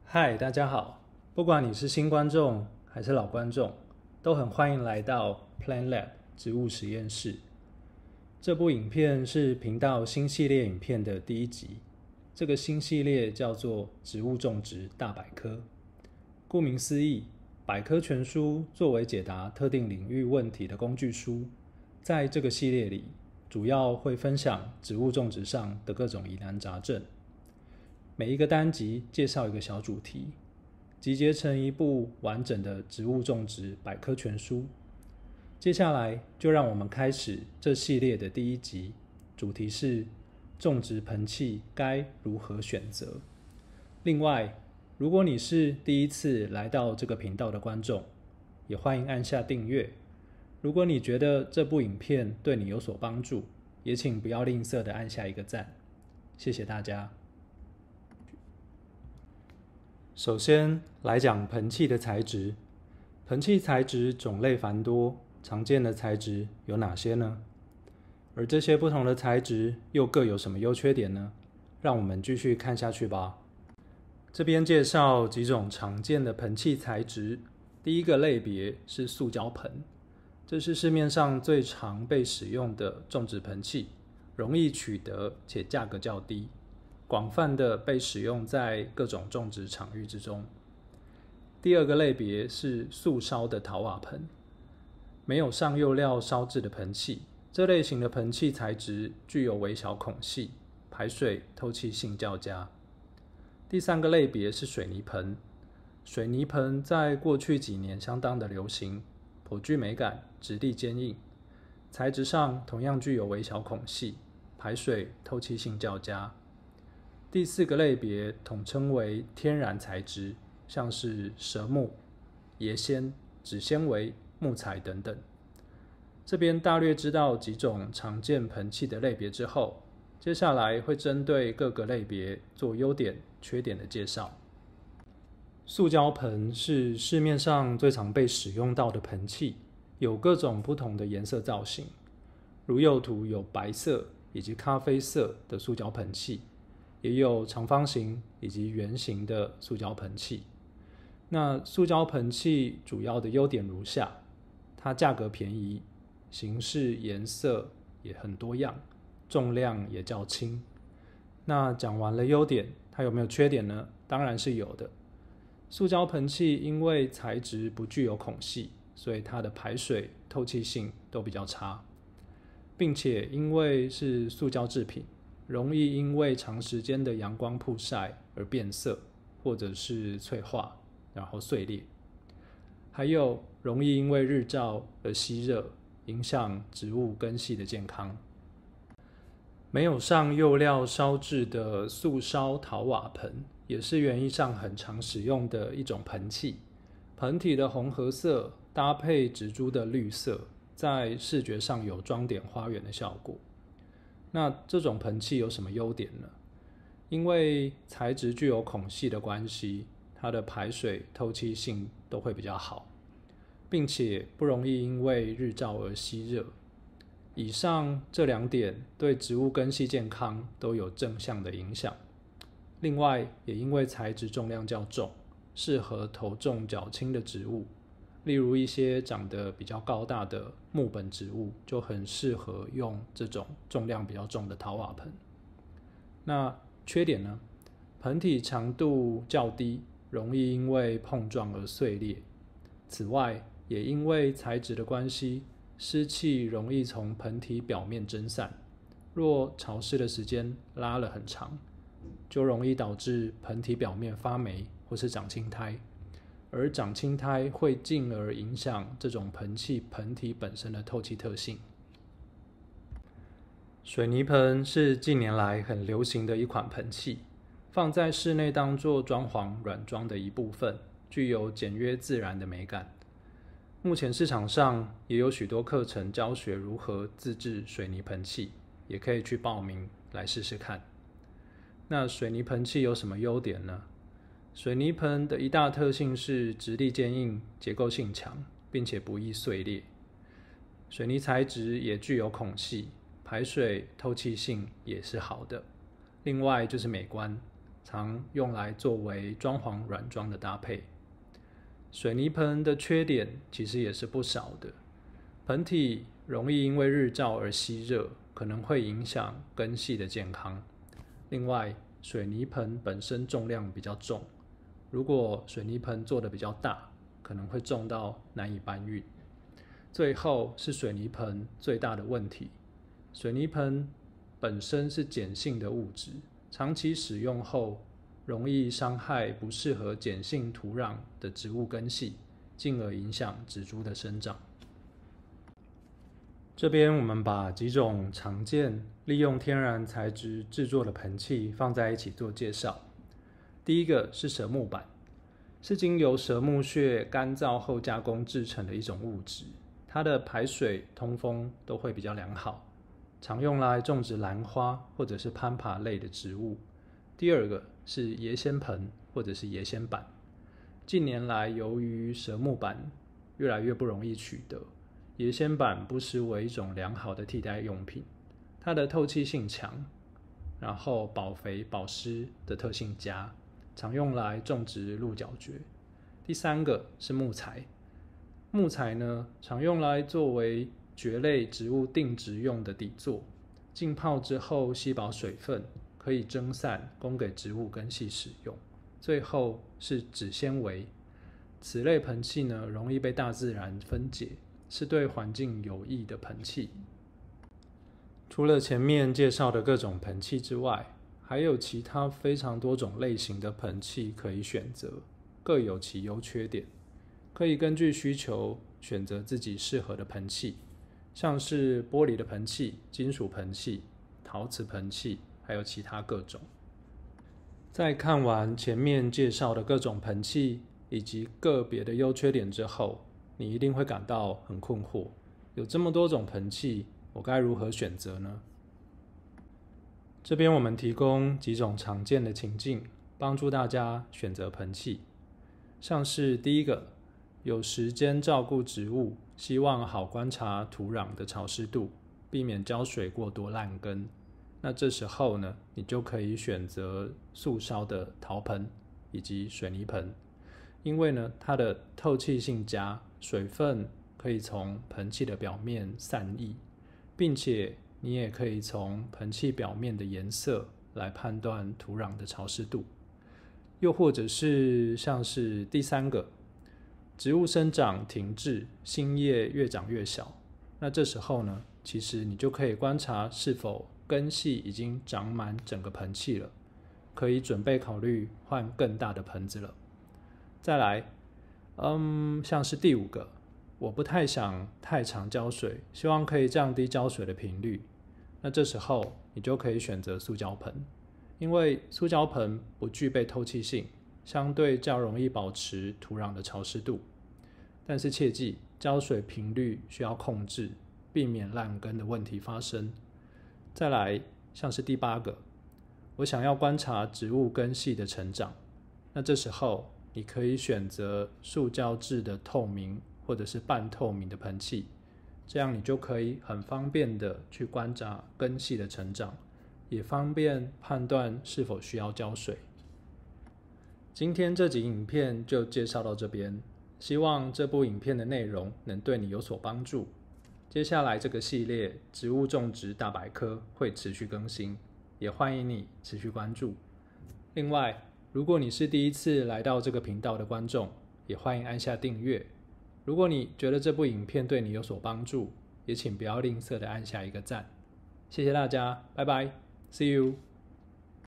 嗨，大家好！不管你是新观众还是老观众，都很欢迎来到 Plant Lab 植物实验室。这部影片是频道新系列影片的第一集。这个新系列叫做植物种植大百科。顾名思义，百科全书作为解答特定领域问题的工具书，在这个系列里，主要会分享植物种植上的各种疑难杂症。每一个单集介绍一个小主题，集结成一部完整的植物种植百科全书。接下来就让我们开始这系列的第一集，主题是种植盆器该如何选择。另外，如果你是第一次来到这个频道的观众，也欢迎按下订阅。如果你觉得这部影片对你有所帮助，也请不要吝啬的按下一个赞。谢谢大家。首先来讲盆器的材质。盆器材质种类繁多，常见的材质有哪些呢？而这些不同的材质又各有什么优缺点呢？让我们继续看下去吧。这边介绍几种常见的盆器材质。第一个类别是塑胶盆，这是市面上最常被使用的种植盆器，容易取得且价格较低，广泛的被使用在各种种植场域之中。第二个类别是塑烧的陶瓦盆，没有上釉料烧制的盆器，这类型的盆器材质具有微小孔隙，排水透气性较佳。第三个类别是水泥盆，水泥盆在过去几年相当的流行，颇具美感，质地坚硬，材质上同样具有微小孔隙，排水透气性较佳。第四个类别统称为天然材质，像是蛇木、椰纤、纸纤维、木材等等。这边大略知道几种常见盆器的类别之后，接下来会针对各个类别做优点、缺点的介绍。塑胶盆是市面上最常被使用到的盆器，有各种不同的颜色造型，如右图有白色以及咖啡色的塑胶盆器，也有长方形以及圆形的塑胶盆器。那塑胶盆器主要的优点如下：它价格便宜，形式颜色也很多样，重量也较轻。那讲完了优点，它有没有缺点呢？当然是有的。塑胶盆器因为材质不具有孔隙，所以它的排水、透气性都比较差，并且因为是塑胶制品，容易因为长时间的阳光曝晒而变色，或者是脆化，然后碎裂。还有容易因为日照而吸热，影响植物根系的健康。没有上釉料烧制的塑烧陶瓦盆，也是园艺上很常使用的一种盆器。盆体的红褐色搭配植株的绿色，在视觉上有装点花园的效果。那这种盆器有什么优点呢？因为材质具有孔隙的关系，它的排水、透气性都会比较好，并且不容易因为日照而吸热。以上这两点对植物根系健康都有正向的影响。另外，也因为材质重量较重，适合头重脚轻的植物，例如一些长得比较高大的木本植物，就很适合用这种重量比较重的陶瓦盆。那缺点呢？盆体长度较低，容易因为碰撞而碎裂。此外，也因为材质的关系，湿气容易从盆体表面蒸散，若潮湿的时间拉了很长，就容易导致盆体表面发霉或是长青苔，而长青苔会进而影响这种盆器盆体本身的透气特性。水泥盆是近年来很流行的一款盆器，放在室内当作装潢软装的一部分，具有简约自然的美感。目前市场上也有许多课程教学如何自制水泥盆器，也可以去报名来试试看。那水泥盆器有什么优点呢？水泥盆的一大特性是质地坚硬、结构性强，并且不易碎裂。水泥材质也具有孔隙，排水透气性也是好的。另外就是美观， 常用来作为装潢软装的搭配。水泥盆的缺点其实也是不少的，盆体容易因为日照而吸热，可能会影响根系的健康。另外，水泥盆本身重量比较重，如果水泥盆做得比较大，可能会重到难以搬运。最后是水泥盆最大的问题，水泥盆本身是碱性的物质，长期使用后容易伤害不适合碱性土壤的植物根系，进而影响植株的生长。这边我们把几种常见利用天然材质制作的盆器放在一起做介绍。第一个是蛇木板，是经由蛇木屑干燥后加工制成的一种物质，它的排水通风都会比较良好，常用来种植兰花或者是攀爬类的植物。第二个是椰仙盆或者是椰仙板，近年来由于蛇木板越来越不容易取得，椰仙板不失为一种良好的替代用品。它的透气性强，然后保肥保湿的特性佳，常用来种植鹿角蕨。第三个是木材，木材呢常用来作为蕨类植物定植用的底座，浸泡之后吸饱水分，可以蒸散供给植物根系使用。最后是纸纤维，此类盆器呢容易被大自然分解，是对环境有益的盆器。除了前面介绍的各种盆器之外，还有其他非常多种类型的盆器可以选择，各有其优缺点，可以根据需求选择自己适合的盆器，像是玻璃的盆器、金属盆器、陶瓷盆器，还有其他各种。在看完前面介绍的各种盆器以及个别的优缺点之后，你一定会感到很困惑，有这么多种盆器，我该如何选择呢？这边我们提供几种常见的情境，帮助大家选择盆器。像是第一个，有时间照顾植物，希望好观察土壤的潮湿度，避免浇水过多烂根。那这时候呢，你就可以选择素烧的陶盆以及水泥盆，因为呢，它的透气性佳，水分可以从盆器的表面散逸，并且你也可以从盆器表面的颜色来判断土壤的潮湿度。又或者是像是第三个，植物生长停滞，新叶越长越小，那这时候呢，其实你就可以观察是否根系已经长满整个盆器了，可以准备考虑换更大的盆子了。再来，像是第五个，我不太想太常浇水，希望可以降低浇水的频率，那这时候你就可以选择塑胶盆，因为塑胶盆不具备透气性，相对较容易保持土壤的潮湿度。但是切记，浇水频率需要控制，避免烂根的问题发生。再来，像是第八个，我想要观察植物根系的成长，那这时候你可以选择塑胶制的透明或者是半透明的盆器，这样你就可以很方便的去观察根系的成长，也方便判断是否需要浇水。今天这集影片就介绍到这边，希望这部影片的内容能对你有所帮助。接下来这个系列植物种植大百科会持续更新，也欢迎你持续关注。另外，如果你是第一次来到这个频道的观众，也欢迎按下订阅。如果你觉得这部影片对你有所帮助，也请不要吝啬的按下一个赞。谢谢大家，拜拜 ，See you。